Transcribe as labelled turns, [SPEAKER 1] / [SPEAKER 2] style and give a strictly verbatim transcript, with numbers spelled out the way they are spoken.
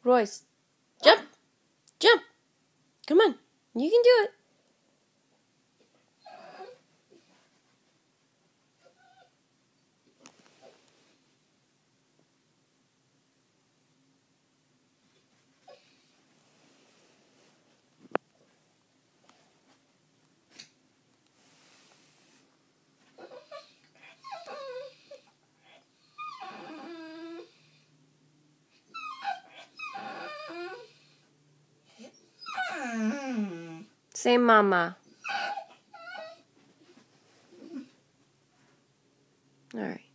[SPEAKER 1] Royce, jump! Jump! Come on, you can do it. Say mama. All right.